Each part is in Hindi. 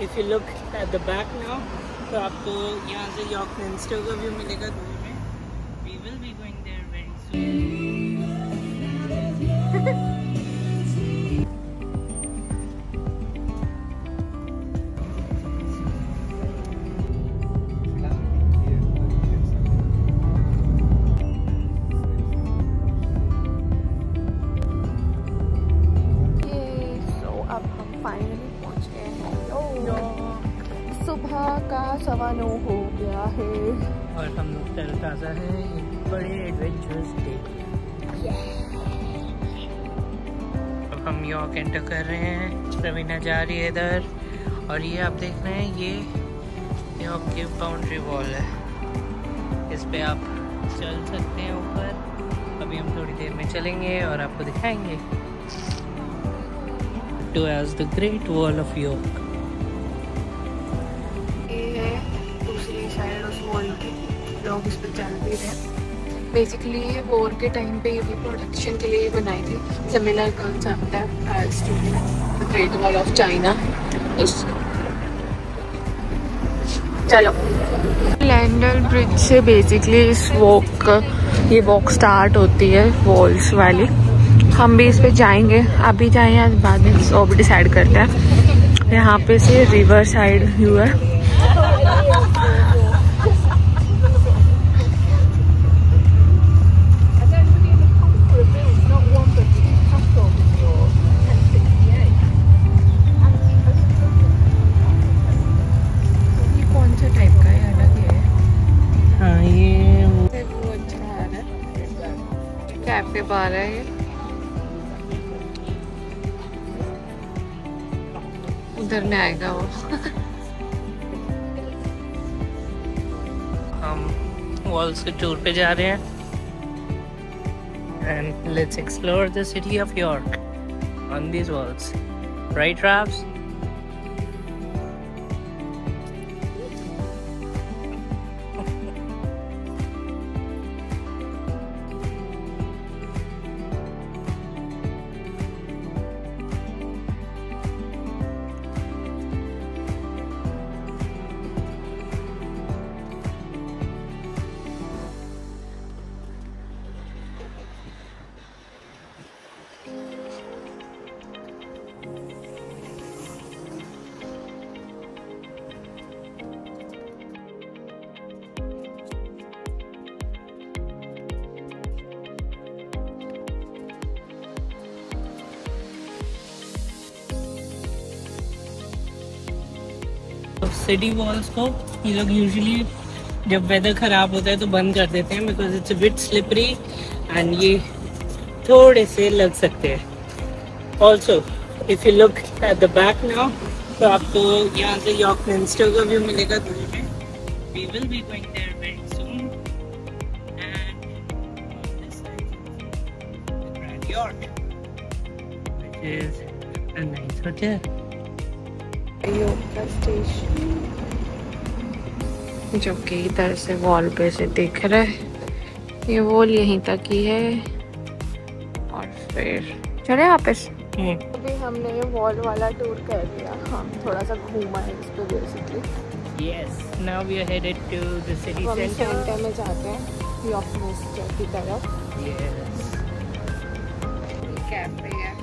If you look at the back now तो आपको यहाँ से यॉर्क मिनिस्टर का व्यू मिलेगा दूर में। We will be going there very soon. सुबह का 9:15 हो गया है और हम लोग तरोताज़ा हैं एक बड़े एडवेंचरस डे। अब हम यॉर्क एंटर कर रहे हैं। रवीना जा रही है इधर और ये आप देख रहे हैं ये यॉर्क की बाउंड्री वॉल है। इस पे आप चल सकते हैं ऊपर। अभी हम थोड़ी देर में चलेंगे और आपको दिखाएंगे। To as the Great Wall of York। ये है दूसरी साइड उस वॉल की, लोग इस पर चल भी रहे। बेसिकली ये वॉर के टाइम पे ये प्रोटेक्शन के लिए बनाई थी। सिमिलर कंसेप्ट है as to the great wall of China. चलो लैंडल ब्रिज से बेसिकली इस ये वॉक स्टार्ट होती है वॉल्स वाली। हम भी इस पे जाएंगे, अभी जाएं या बाद में वो भी डिसाइड करते हैं। यहाँ पे से रिवर साइड व्यू है। ये कौन सा टाइप का है? अलग है। हाँ ये वो अच्छा आ रहा है, कैफे बार है ये। उधर में आएगा वो। हम वॉल्स के टूर पे जा रहे हैं and let's explore the city of York on this walls, right राव्स? सिटी वॉल्स को ये लोग यूजुअली जब वेदर ख़राब होता है तो बंद कर देते हैं because it's a bit slippery and ये थोड़े से लग सकते हैं। Also if you look at the back now तो आपको यहाँ से यॉर्क मिनिस्टर का व्यू मिलेगा दूर में। We will be going there very soon and this side the grand York which is a nice hotel. York का स्टेशन जो कि इधर से वॉल पे से दिख रहा है। ये वॉल यहीं तक ही है और फिर चले वापस। अभी हमने ये वॉल वाला टूर कर लिया। हम थोड़ा सा घूमा है इस पे basically. Yes, now we are headed to the city हम center. सेंटर में जाते हैं यॉर्क मिनिस्टर की तरफ। Yes. कैफे है,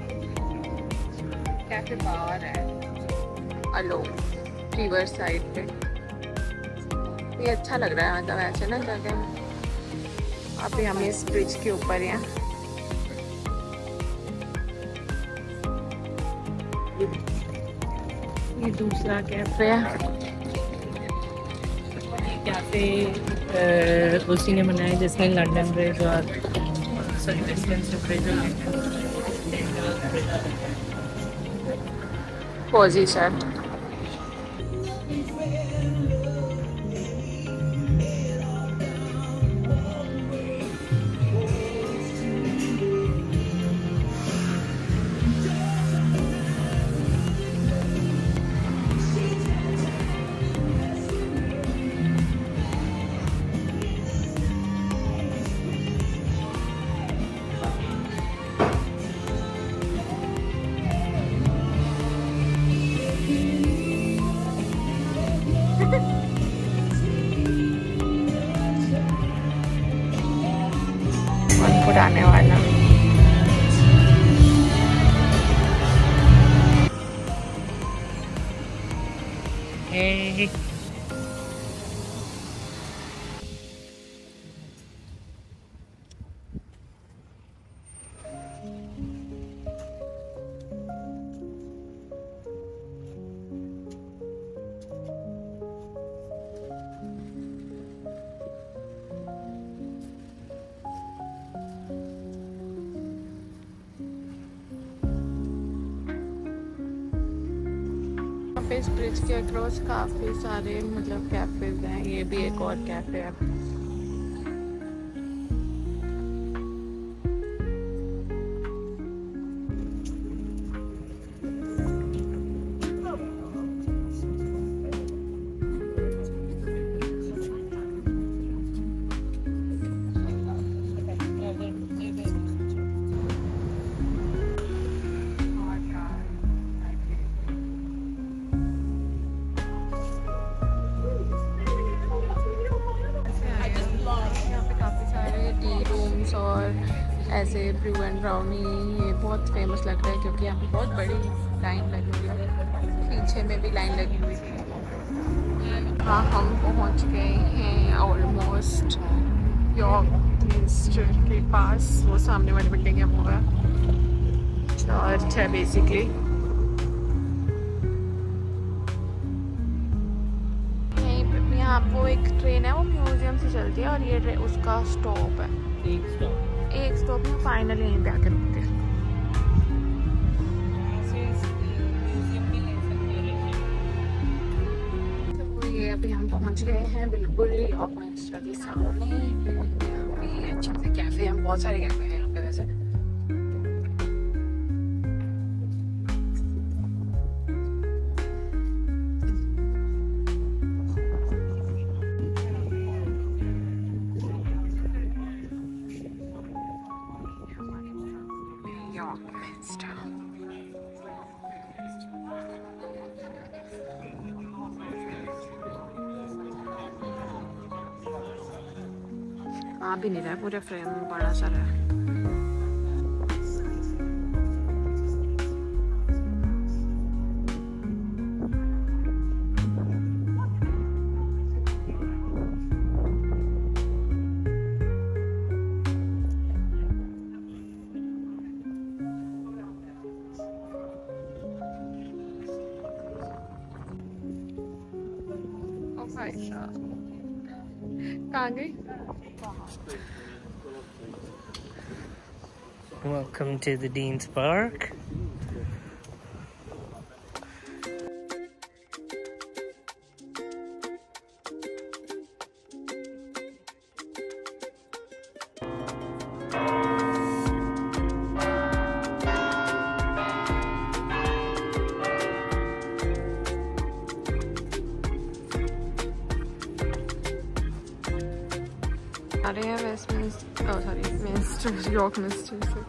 कैफे बार है अलो रिवर साइड पे। ये अच्छा लग रहा है मतलब ऐसे ना जगह। अभी हम इस ब्रिज के ऊपर हैं। ये दूसरा कैफे है। कैफे उसी ने बनाया जिसने लंदन ब्रिज और पोजीशन उड़ाने वाला इस ब्रिज के अक्रॉस काफी सारे मतलब कैफेज हैं। ये भी एक और कैफे है। और ऐसे ब्रू एंड ब्राउनी ये बहुत फेमस लग रहा है क्योंकि यहाँ पे बहुत बड़ी लाइन लगी हुई है। पीछे में भी लाइन लगी हुई है। हाँ हम पहुँच गए हैं ऑलमोस्ट यॉर्क मिनिस्टर के पास। वो सामने वाली बिल्डिंग है वो है चर्च है बेसिकली। यहाँ वो एक ट्रेन है वो म्यूजियम से चलती है और ये उसका स्टॉप है। एक स्टॉप में फाइनली यहीं पे आके रुकते हैं। तो ये अभी हम पहुंच गए हैं बिल्कुल यॉर्क मिनिस्टर के सामने। अच्छे से कैफे हैं, बहुत सारे कैफे हैं यहाँ पे वैसे। आ भी नहीं रहा है, पूरे फ्रेम में बड़ा सारा है। ओ भाई साहब कहाँ गई? Welcome to the Dean's Park. आ रहे हैं Westminster, oh sorry minster, York Minster से।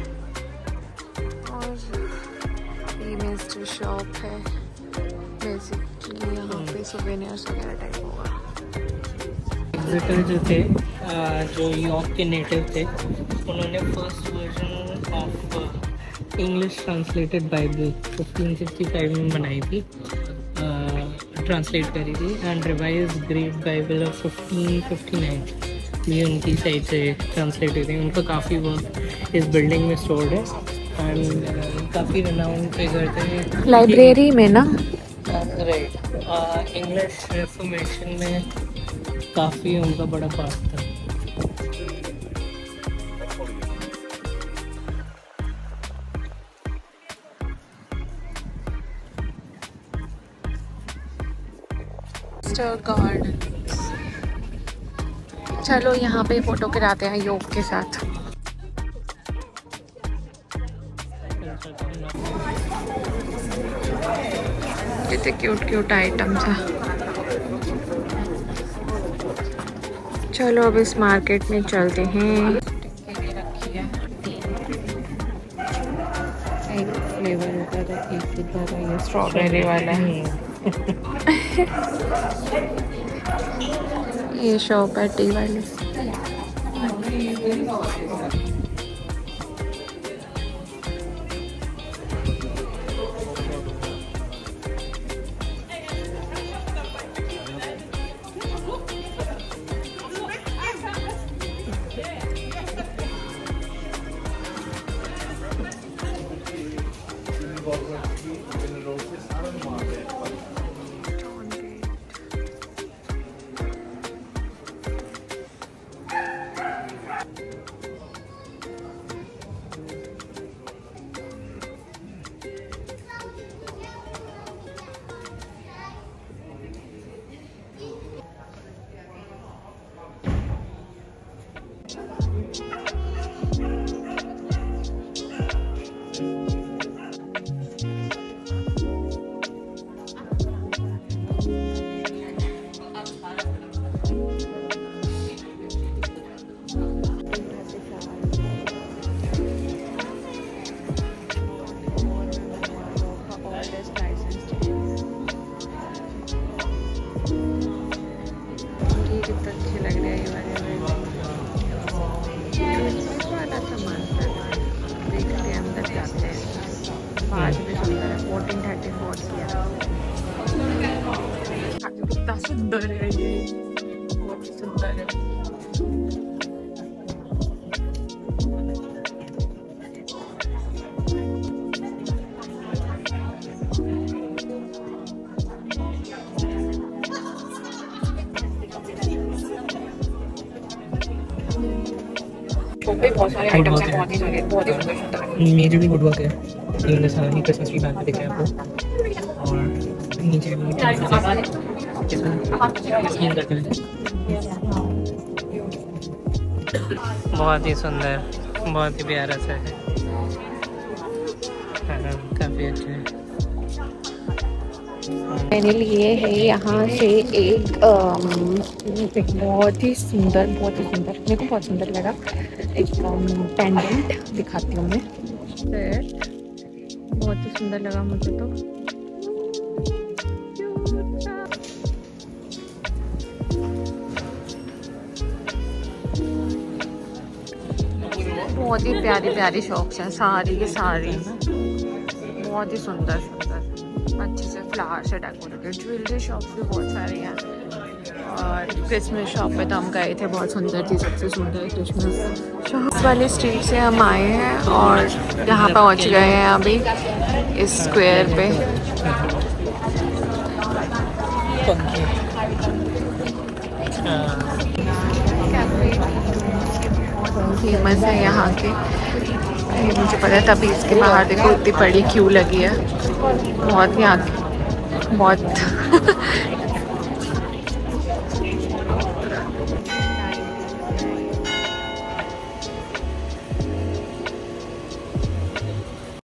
और ये मिनिस्टर शॉप है बेसिकली। यहाँ पे सोवेनियर्स वगैरह टाइप होगा। विजिटर जो थे जो यॉर्क के नेटिव थे उन्होंने first version of English translated Bible 1565 में बनाई थी, ट्रांसलेट करी थी। And revise great Bible of 1559 ये उनकी साइड से ट्रांसलेट हुई थी। उनका काफ़ी वर्क इस बिल्डिंग में स्टोर्ड है एंड काफ़ी रिनाउंड फिगर थे लाइब्रेरी में ना। राइट, इंग्लिश रिफॉर्मेशन में काफ़ी उनका बड़ा पार्ट था। गार्डन, चलो यहाँ पे फोटो गिराते हैं योग के साथ। कितने क्यूट क्यूट आइटम्स हैं। चलो अब इस मार्केट में चलते हैं। रखी है एक फ्लेवर होता है, एक ये स्ट्रॉबेरी वाला है। ये शॉप है टी वाली। कितना सुंदर है ये, बहुत सुंदर है। बहुत सारे आइटम्स हैं, बहुत ही सारे, बहुत ही सुंदर है। मेरे भी वुडवर्क है, ये सारी क्रिसमस ट्री बैग दिख रहे हैं आपको, और नीचे भी बहुत ही सुंदर, बहुत ही प्यारा सा है, काफी अच्छा है। मैंने लिए है यहाँ से एक बहुत ही सुंदर मेरे को बहुत सुंदर लगा एक पेंडेंट, दिखाती हूँ मैं। बहुत ही सुंदर लगा मुझे तो। बहुत ही प्यारी प्यारी शॉप्स हैं, सारी की सारी बहुत ही सुंदर अच्छे से फ्लावर से डेकोरेटेड। ज्वेलरी शॉप्स भी बहुत सारी हैं, और क्रिसमस शॉप पे तो हम गए थे, बहुत सुंदर थी, सबसे सुंदर क्रिसमस शॉप वाली स्ट्रीट से हम आए हैं और यहाँ पहुँच गए हैं अभी इस स्क्वायर पे। फेमस है यहाँ के, ये मुझे पता है, तभी इसके बाहर देखो इतनी बड़ी क्यू लगी है। बहुत यहाँ बहुत